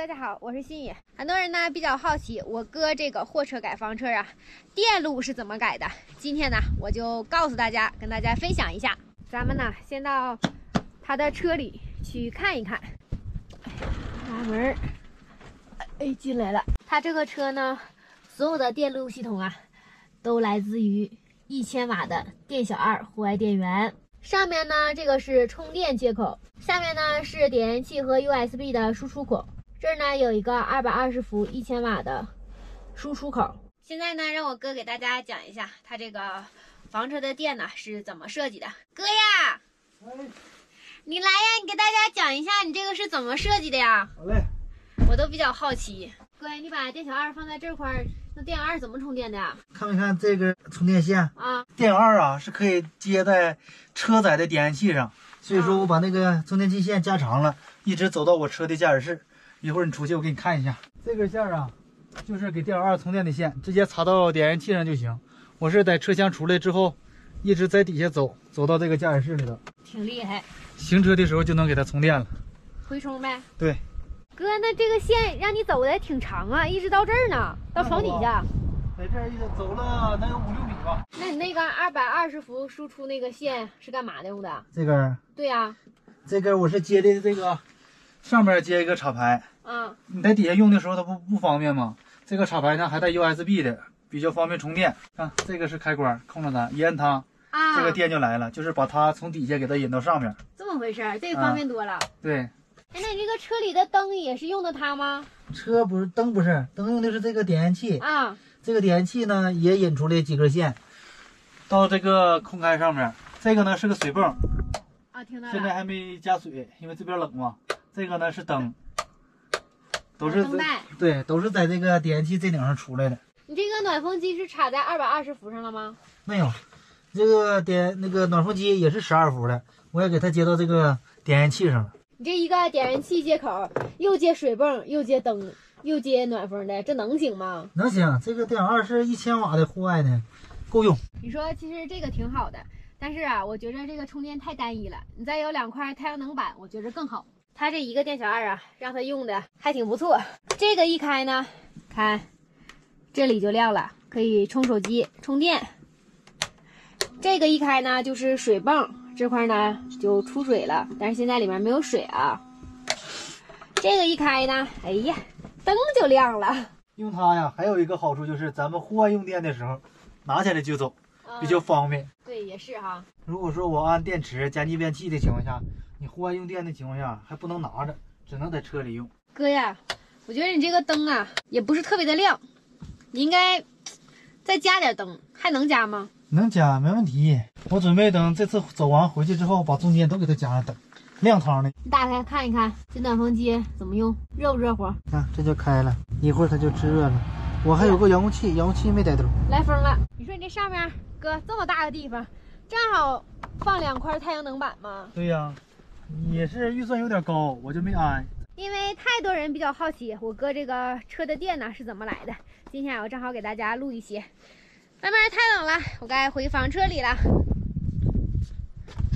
大家好，我是心雨。很多人呢比较好奇我哥这个货车改房车啊，电路是怎么改的？今天呢我就告诉大家，跟大家分享一下。咱们呢先到他的车里去看一看。拉门，哎，进来了。他这个车呢，所有的电路系统啊，都来自于1000瓦的电小二户外电源。上面呢，这个是充电接口，下面呢是点烟器和 USB 的输出口。这儿呢有一个220伏1000瓦的输出口。现在呢，让我哥给大家讲一下他这个房车的电呢是怎么设计的。哥呀，你来呀，你给大家讲一下你这个是怎么设计的呀？ 好嘞， 我都比较好奇。哥，你把电小二放在这块儿，那电小二怎么充电的呀？ 看没看这个充电线啊？ 电小二啊是可以接在车载的点烟器上，所以说我把那个充电器线加长了，一直走到我车的驾驶室。一会儿你出去我给你看一下，这根线啊就是给电小二充电的线，直接插到点烟器上就行。我是在车厢出来之后，一直在底下走到这个驾驶室里头， 挺厉害。 行车的时候就能给它充电了。 回充呗。 对。 哥，那这个线让你走的挺长啊，一直到这儿呢，到床底下。 在这儿走了能有5、6米吧。 那你那个220伏输出那个线是干嘛的用的？ 这根？对呀， 这根我是接的这个，上面接一个插排。你在底下用的时候它不方便吗？这个插排呢还带 USB 的，比较方便充电。看这个是开关，控制它，一按它，这个电就来了，就是把它从底下给它引到上面。 这么回事，这个方便多了。 对。 哎，那你这个车里的灯也是用的它吗？ 车不是灯，不是灯，用的是这个点烟器啊。 这个点烟器呢也引出来几根线，到这个空开上面。这个呢是个水泵啊，听到了。 现在还没加水，因为这边冷嘛。这个呢是灯，都是灯带。 对，都是在这个点烟器这顶上出来的。 你这个暖风机是插在220伏上了吗？ 没有，这个暖风机也是12伏的，我也给它接到这个点烟器上了。 你这一个点燃器接口，又接水泵，又接灯，又接暖风的，这能行吗？ 能行，这个电小二是1000瓦的户外的，够用。 你说其实这个挺好的，但是啊，我觉得这个充电太单一了，你再有2块太阳能板，我觉得更好。它这一个电小二啊，让它用的还挺不错。这个一开呢，看这里就亮了，可以充手机充电。这个一开呢，就是水泵。这块呢就出水了，但是现在里面没有水啊。这个一开呢，哎呀，灯就亮了。 用它呀，还有一个好处就是咱们户外用电的时候，拿起来就走，比较方便。 对，也是哈。 如果说我按电池加逆变器的情况下，你户外用电的情况下还不能拿着，只能在车里用。 哥呀，我觉得你这个灯啊也不是特别的亮，你应该再加点灯，还能加吗？ 能加，没问题。我准备等这次走完回去之后，把中间都给它加上灯，亮堂的。 你打开看一看，这暖风机怎么用，热不热乎？ 看，这就开了，一会儿它就制热了。我还有个遥控器，遥控器没带兜。 来风了。你说你这上面，哥这么大个地方，正好放2块太阳能板吗？ 对呀，也是预算有点高，我就没安。 因为太多人比较好奇我哥这个车的电呢是怎么来的，今天我正好给大家录一些。外面太冷了，我该回房车里了。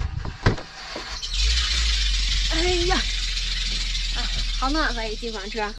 哎呀，啊，好暖和，一进房车。